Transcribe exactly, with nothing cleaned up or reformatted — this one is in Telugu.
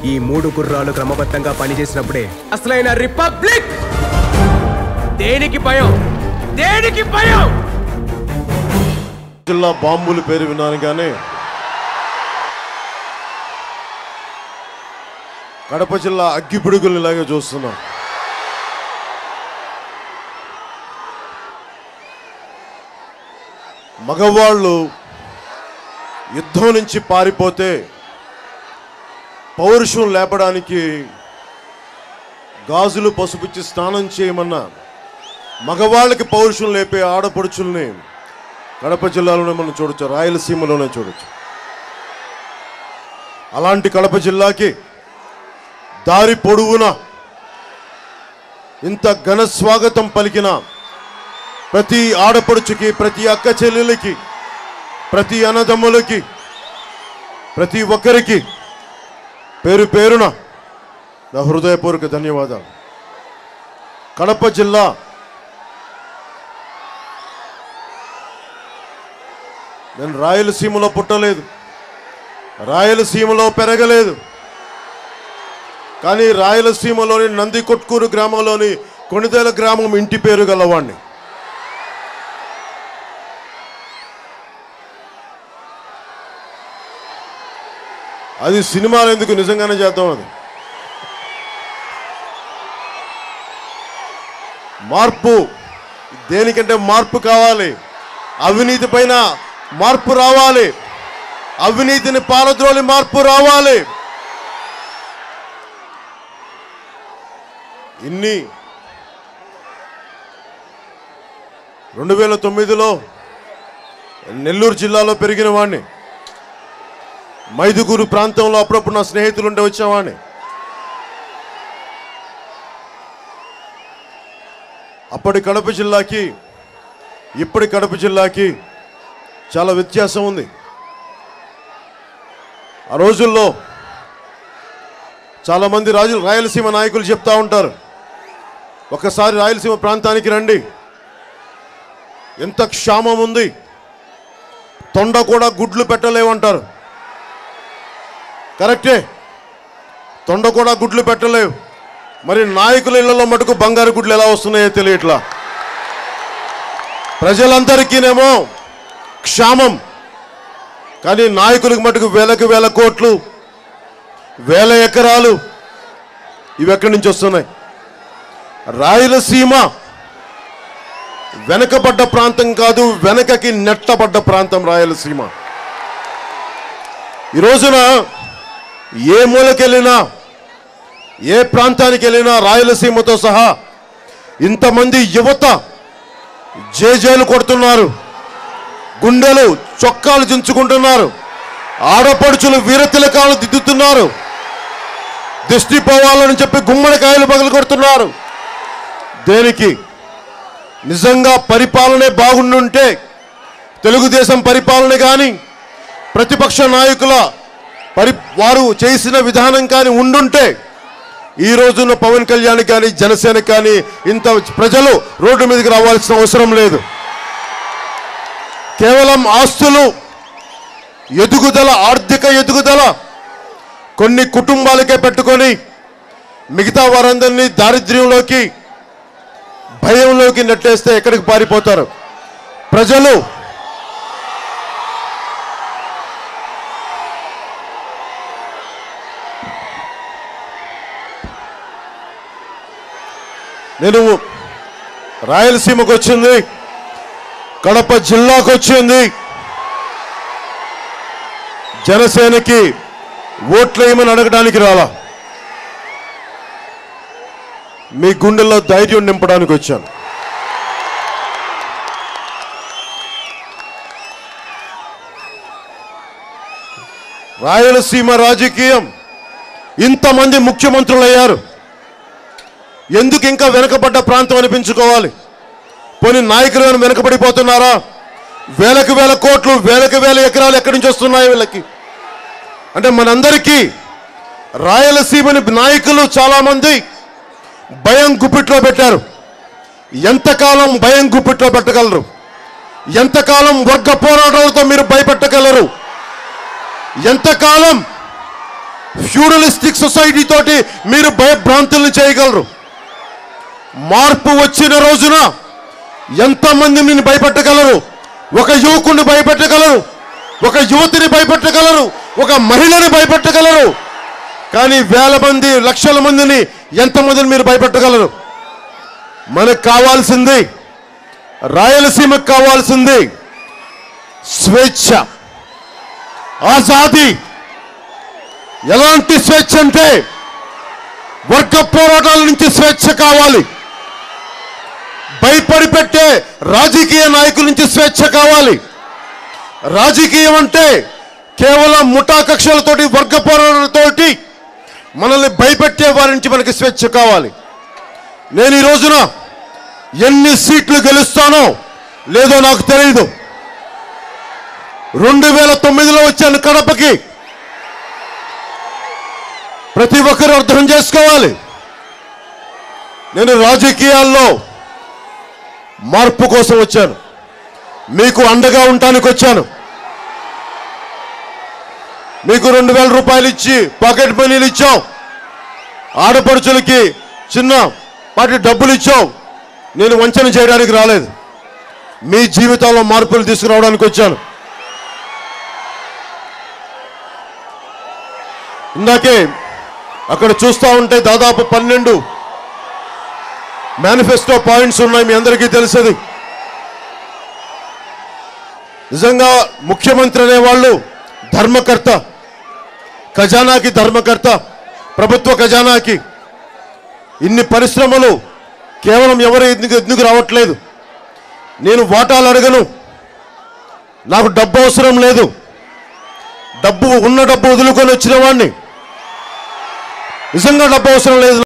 ఈ మూడు గుర్రాలు క్రమబద్ధంగా పనిచేసినప్పుడే అసలైన రిపబ్లిక్. దేనికి భయం? దేనికి భయం? జిల్లా బాంబులు పేరు విన్నాను కానీ కడప జిల్లా అగ్గిపిడుగులు ఇలాగే చూస్తున్నాం. మగవాళ్ళు యుద్ధం నుంచి పారిపోతే పౌరుషం లేపడానికి గాజులు పసుపుచ్చి స్నానం చేయమన్నా మగవాళ్ళకి పౌరుషం లేపే ఆడపడుచుల్ని కడప జిల్లాలోనే మనం చూడొచ్చు, రాయలసీమలోనే చూడొచ్చు. అలాంటి కడప జిల్లాకి దారి పొడవున ఇంత ఘన స్వాగతం పలికిన ప్రతి ఆడపడుచుకి, ప్రతి అక్క చెల్లెలకి, ప్రతి అన్నదమ్ములకి, ప్రతి ఒక్కరికి పేరు పేరున నా హృదయపూర్వక ధన్యవాదాలు. కడప జిల్లా నేను రాయలసీమలో పుట్టలేదు, రాయలసీమలో పెరగలేదు, కానీ రాయలసీమలోని నందికొట్కూరు గ్రామంలోని కొణిదేల గ్రామం ఇంటి పేరు గలవాణ్ణి. అది సినిమాలు ఎందుకు, నిజంగానే చేద్దాం. అది మార్పు, దేనికంటే మార్పు కావాలి. అవినీతి పైన మార్పు రావాలి, అవినీతిని పారద్రోలి మార్పు రావాలి. ఇన్ని రెండు వేల తొమ్మిదిలో నెల్లూరు జిల్లాలో పెరిగిన వాడిని, మైదుగూరు ప్రాంతంలో అప్పుడప్పుడు నా స్నేహితులు ఉంటే వచ్చేవాడిని. అప్పటి కడప జిల్లాకి ఇప్పటి కడప జిల్లాకి చాలా వ్యత్యాసం ఉంది. ఆ రోజుల్లో చాలామంది రాజు రాయలసీమ నాయకులు చెప్తా ఉంటారు, ఒకసారి రాయలసీమ ప్రాంతానికి రండి, ఎంత క్షామం ఉంది, తొండ కూడా గుడ్లు పెట్టలేవంటారు. కరెక్టే, తొండ కూడా గుడ్లు పెట్టలేవు. మరి నాయకుల ఇళ్లలో మటుకు బంగారు గుడ్లు ఎలా వస్తున్నాయో తెలియట్లా. ప్రజలందరికీనేమో క్షామం, కానీ నాయకులకు మటుకు వేలకు వేల కోట్లు, వేల ఎకరాలు ఇవి ఎక్కడి నుంచి వస్తున్నాయి? రాయలసీమ వెనకబడ్డ ప్రాంతం కాదు, వెనకకి నెట్టబడ్డ ప్రాంతం రాయలసీమ. ఈ రోజున ఏ మూలకెళ్ళినా, ఏ ప్రాంతానికి వెళ్ళినా రాయలసీమతో సహా ఇంతమంది యువత జేజేలు కొడుతున్నారు, గుండెలు చొక్కాలు చించుకుంటున్నారు, ఆడపడుచులు వీరతిలకాలు దిద్దుతున్నారు, దిష్టి పోవాలని చెప్పి గుమ్మడికాయలు పగలు కొడుతున్నారు. దేనికి? నిజంగా పరిపాలనే బాగుండుంటే, తెలుగుదేశం పరిపాలన కానీ ప్రతిపక్ష నాయకుల పరి వారు చేసిన విధానం కానీ ఉండుంటే ఈ రోజున పవన్ కళ్యాణ్ కానీ జనసేన కానీ ఇంత ప్రజలు రోడ్డు మీదకి రావాల్సిన అవసరం లేదు. కేవలం ఆస్తులు, ఎదుగుదల, ఆర్థిక ఎదుగుదల కొన్ని కుటుంబాలకే పెట్టుకొని మిగతా వారందరినీ దారిద్ర్యంలోకి, భయంలోకి నెట్టేస్తే ఎక్కడికి పారిపోతారు ప్రజలు? నేను రాయలసీమకు వచ్చింది, కడప జిల్లాకు వచ్చింది, జనసేనకి ఓట్లేయమని అడగడానికి రాలా, మీ గుండెల్లో ధైర్యం నింపడానికి వచ్చాను. రాయలసీమ రాజకీయం ఇంతమంది ముఖ్యమంత్రులు అయ్యారు, ఎందుకు ఇంకా వెనకబడ్డ ప్రాంతం అనిపించుకోవాలి? పోనీ నాయకులు వెనకబడిపోతున్నారా? వేలకు వేల కోట్లు, వేలకు వేల ఎకరాలు ఎక్కడి నుంచి వస్తున్నాయి వీళ్ళకి? అంటే మనందరికీ రాయలసీమని నాయకులు చాలామంది భయం గుప్పిట్లో పెట్టారు. ఎంతకాలం భయం గుప్పిట్లో పెట్టగలరు? ఎంతకాలం వర్గ పోరాటాలతో మీరు భయపెట్టగలరు? ఎంతకాలం ఫ్యూడలిస్టిక్ సొసైటీ తోటి మీరు భయభ్రాంతులను చేయగలరు. మార్పు వచ్చిన రోజున ఎంతమంది నిన్ను భయపెట్టగలరు? ఒక యువకుడిని భయపెట్టగలరు, ఒక యువతిని భయపెట్టగలరు, ఒక మహిళని భయపెట్టగలరు. కానీ వేల మంది లక్షల మందిని ఎంతమందిని మీరు భయపెట్టగలరు? మనకు కావాల్సింది, రాయలసీమకు కావాల్సింది స్వేచ్ఛ, ఆజాదీ. ఎలాంటి స్వేచ్ఛ అంటే వర్గ పోరాటాల నుంచి స్వేచ్ఛ కావాలి. భయపడి పెట్టే రాజకీయ నాయకుల నుంచి స్వేచ్ఛ కావాలి. రాజకీయం అంటే కేవలం ముఠా కక్షలతోటి, వర్గ పోరాటాలతోటి మనల్ని భయపెట్టే వారి నుంచి మనకి స్వేచ్ఛ కావాలి. నేను ఈ రోజున ఎన్ని సీట్లు గెలుస్తానో లేదో నాకు తెలియదు. రెండు వేల తొమ్మిదిలో వచ్చాను కడపకి. ప్రతి ఒక్కరు అర్థం చేసుకోవాలి, నేను రాజకీయాల్లో మార్పు కోసం వచ్చాను, మీకు అండగా ఉండటానికి వచ్చాను. మీకు రెండు వేల రూపాయలు ఇచ్చి పాకెట్ మనీలు ఇచ్చాం, ఆడపడుచులకి చిన్న పాటి డబ్బులు ఇచ్చాం. నేను వంచన చేయడానికి రాలేదు, మీ జీవితంలో మార్పులు తీసుకురావడానికి వచ్చాను. ఇందాకే అక్కడ చూస్తూ ఉంటే దాదాపు పన్నెండు మేనిఫెస్టో పాయింట్స్ ఉన్నాయి, మీ అందరికీ తెలిసేది. నిజంగా ముఖ్యమంత్రి అనేవాళ్ళు ధర్మకర్త, ఖజానాకి ధర్మకర్త, ప్రభుత్వ ఖజానాకి. ఇన్ని పరిశ్రమలు కేవలం ఎవరు ఎందుకు ఎందుకు రావట్లేదు? నేను వాటాలు అడగను, నాకు డబ్బు అవసరం లేదు. డబ్బు ఉన్న డబ్బు వదులుకొని వచ్చిన వాడిని, నిజంగా డబ్బు అవసరం లేదు.